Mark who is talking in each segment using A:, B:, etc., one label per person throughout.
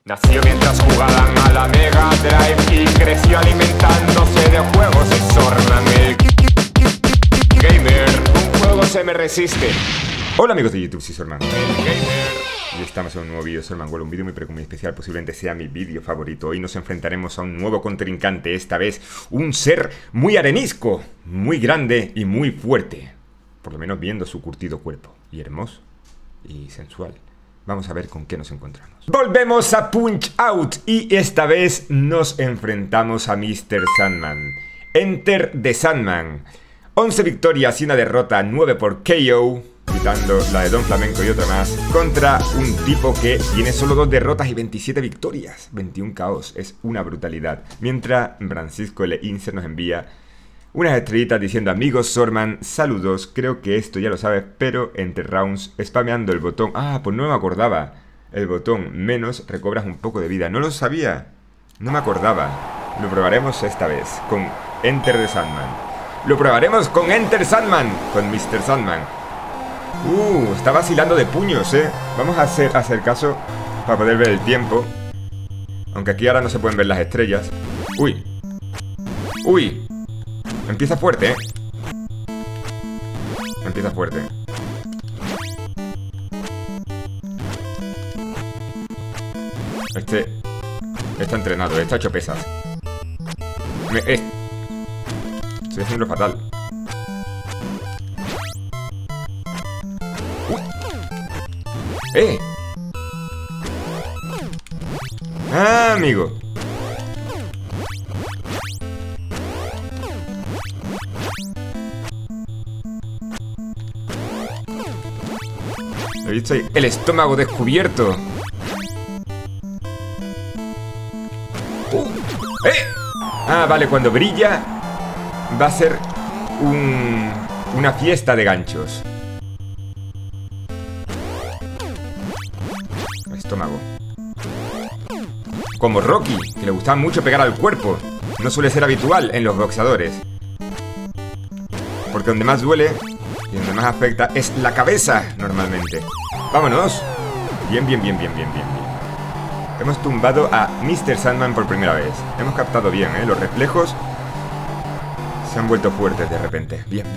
A: Nació mientras jugaban a la Mega Drive y creció alimentándose de juegos. Es Zorman el gamer. Un juego se me resiste.
B: Hola amigos de YouTube, soy Zorman
A: El gamer.
B: y estamos en un nuevo vídeo de Zorman World, un vídeo muy especial, posiblemente sea mi vídeo favorito. Hoy nos enfrentaremos a un nuevo contrincante, esta vez un ser muy arenisco, muy grande y muy fuerte. Por lo menos viendo su curtido cuerpo, y hermoso y sensual. Vamos a ver con qué nos encontramos. Volvemos a Punch Out y esta vez nos enfrentamos a Mr. Sandman. Enter the Sandman. 11 victorias y una derrota, 9 por KO, quitando la de Don Flamenco y otra más, contra un tipo que tiene solo 2 derrotas y 27 victorias. 21 KOs, es una brutalidad. Mientras Francisco L. Inser nos envía unas estrellitas diciendo: amigos Zorman, saludos, creo que esto ya lo sabes, pero entre rounds, spameando el botón. Ah, pues no me acordaba. El botón menos, recobras un poco de vida. No lo sabía, no me acordaba. Lo probaremos esta vez, con Enter the Sandman. Lo probaremos con Enter Sandman, con Mr. Sandman. Está vacilando de puños, Vamos a hacer caso para poder ver el tiempo. Aunque aquí ahora no se pueden ver las estrellas. Uy. Empieza fuerte, Empieza fuerte. Este está entrenado, está hecho pesas. Estoy haciendo fatal. Ah, amigo. He visto ahí el estómago descubierto. Ah, vale, cuando brilla va a ser una fiesta de ganchos. Estómago. Como Rocky, que le gustaba mucho pegar al cuerpo. No suele ser habitual en los boxeadores, porque donde más duele y donde más afecta es la cabeza, normalmente. ¡Vámonos! Bien. Hemos tumbado a Mr. Sandman por primera vez. Hemos captado bien, los reflejos se han vuelto fuertes de repente. Bien.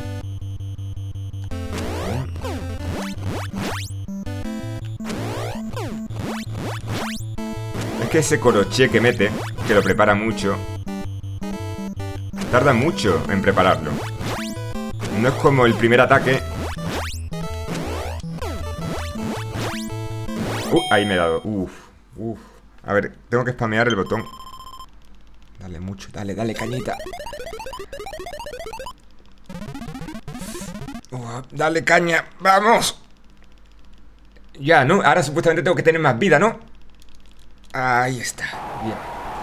B: Es que ese coroché que mete, que lo prepara mucho, tarda mucho en prepararlo. No es como el primer ataque. Ahí me he dado. A ver, tengo que spamear el botón. Dale mucho, dale cañita. Dale caña, vamos. Ya, ¿no? Ahora supuestamente tengo que tener más vida, ¿no? Ahí está, bien.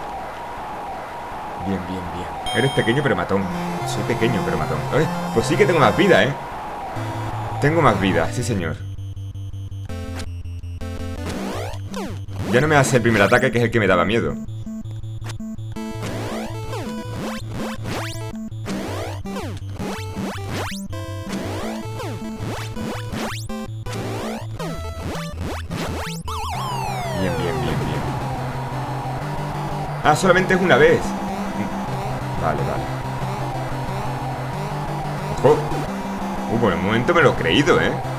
B: Eres pequeño pero matón. Soy pequeño pero matón. Pues sí que tengo más vida, Tengo más vida, sí señor. Ya no me hace el primer ataque, que es el que me daba miedo. Bien. Ah, solamente es una vez. Vale. Ojo. Por el momento me lo he creído,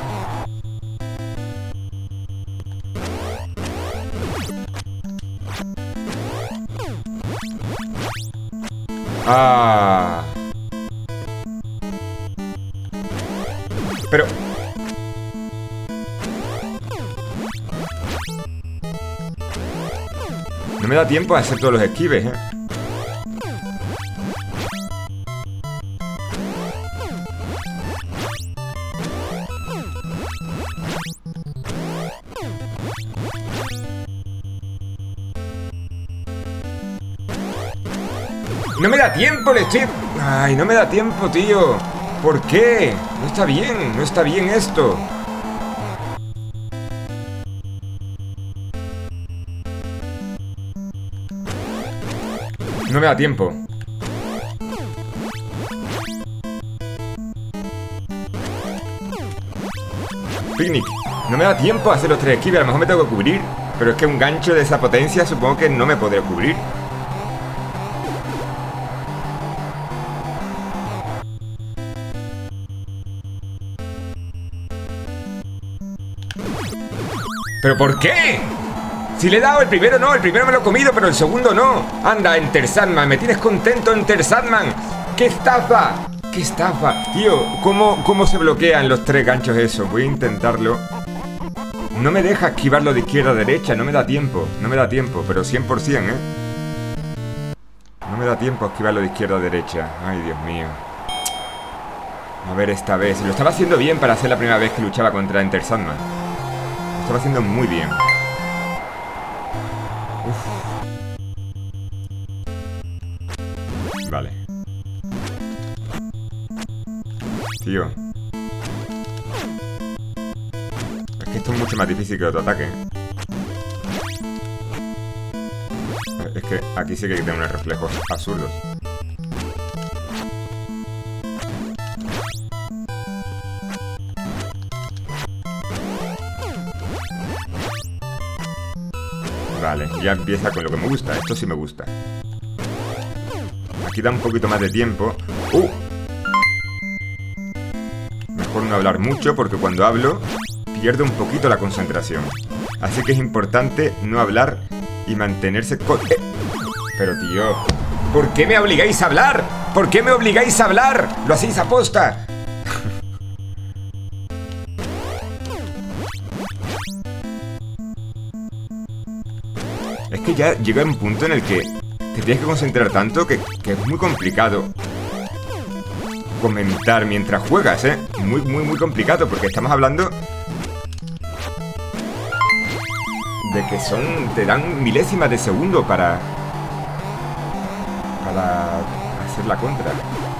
B: Pero no me da tiempo a hacer todos los esquives, No me da tiempo, le estoy... Ay, no me da tiempo, tío. ¿Por qué? No está bien esto. No me da tiempo. Picnic. No me da tiempo a hacer los 3 esquives. A lo mejor me tengo que cubrir. Pero es que un gancho de esa potencia supongo que no me podré cubrir. ¿Pero por qué? Si le he dado el primero no, el primero me lo he comido, pero el segundo no. Anda, Enter Sandman, me tienes contento, Enter Sandman. ¡Qué estafa! ¡Qué estafa! Tío, ¿cómo se bloquean los 3 ganchos eso? Voy a intentarlo. No me deja esquivarlo de izquierda a derecha, no me da tiempo. No me da tiempo, pero 100%, ¿eh? No me da tiempo a esquivarlo de izquierda a derecha. Ay, Dios mío. A ver esta vez. Lo estaba haciendo bien para ser la primera vez que luchaba contra Enter Sandman. Lo estaba haciendo muy bien. Uf. Vale. Tío. Es que esto es mucho más difícil que otro ataque. Es que aquí sí que hay que tener unos reflejos absurdos. Vale, ya empieza con lo que me gusta. Esto sí me gusta. Aquí da un poquito más de tiempo. Mejor no hablar mucho porque cuando hablo pierdo un poquito la concentración. Así que es importante no hablar y mantenerse con... Pero tío, ¿por qué me obligáis a hablar? ¿Por qué me obligáis a hablar? ¿Lo hacéis a posta? Es que ya llega un punto en el que te tienes que concentrar tanto que es muy complicado comentar mientras juegas, ¿eh? Muy complicado porque estamos hablando de que te dan milésimas de segundo para hacer la contra.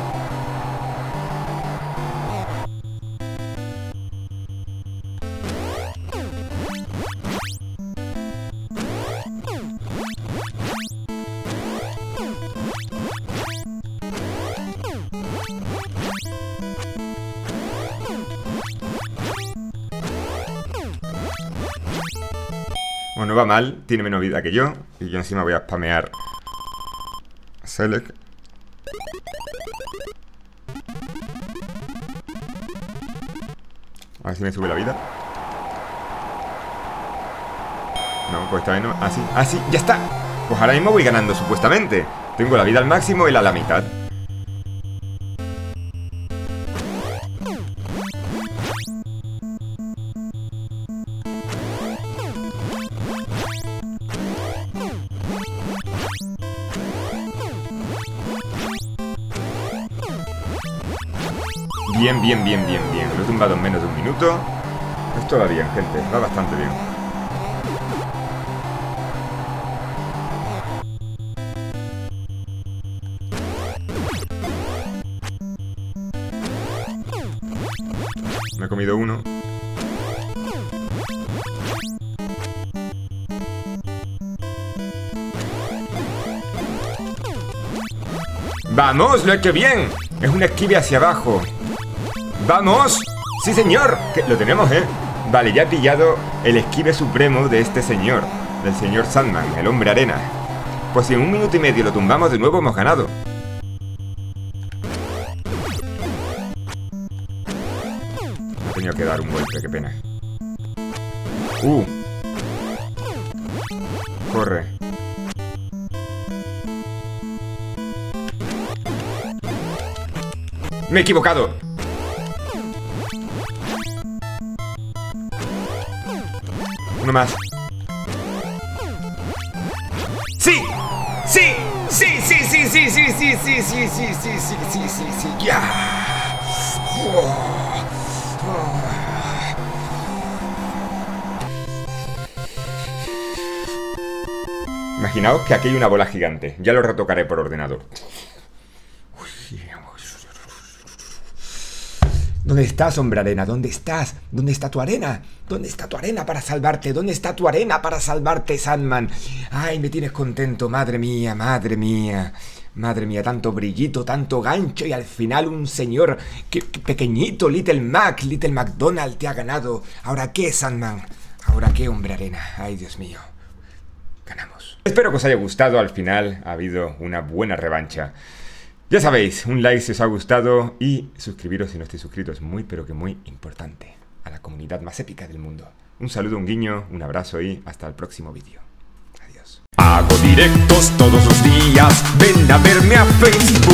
B: Bueno, no va mal, tiene menos vida que yo. Y yo encima voy a spamear Select. A ver si me sube la vida. No, pues esta vez no. Así, así, ya está. Pues ahora mismo voy ganando supuestamente. Tengo la vida al máximo y a la mitad. Bien. Lo he tumbado en menos de un minuto. Esto va bien, gente. Va bastante bien. Me he comido uno. ¡Vamos! ¡Lo he hecho bien! Es un esquive hacia abajo. ¡Vamos! ¡Sí, señor! Que lo tenemos, ¿eh? Vale, ya he pillado el esquive supremo de este señor. Del señor Sandman, el hombre arena. Pues si en 1 minuto y medio lo tumbamos de nuevo, hemos ganado. Ha tenido que dar un golpe, qué pena. Corre. ¡Me he equivocado! Uno más. ¡Sí! ¡Sí! ¡Sí! ¡Sí! ¡Sí! ¡Sí! ¡Sí! ¡Sí! ¡Sí! ¡Sí! ¡Sí! ¡Sí! ¡Sí! ¡Sí! ¡Sí! ¡Sí! ¡Ya! Imaginaos que aquí hay una bola gigante. Ya lo retocaré por ordenador. ¿Dónde estás, hombre arena? ¿Dónde estás? ¿Dónde está tu arena? ¿Dónde está tu arena para salvarte? ¿Dónde está tu arena para salvarte, Sandman? Ay, me tienes contento, madre mía, madre mía. Madre mía, tanto brillito, tanto gancho y al final un señor pequeñito, Little McDonald te ha ganado. ¿Ahora qué, Sandman? ¿Ahora qué, hombre arena? Ay, Dios mío. Espero que os haya gustado, al final ha habido una buena revancha. Ya sabéis, un like si os ha gustado y suscribiros si no estáis suscritos, muy pero que muy importante, a la comunidad más épica del mundo. Un saludo, un guiño, un abrazo y hasta el próximo vídeo. Adiós.
A: Hago directos todos los días, ven a verme a Facebook.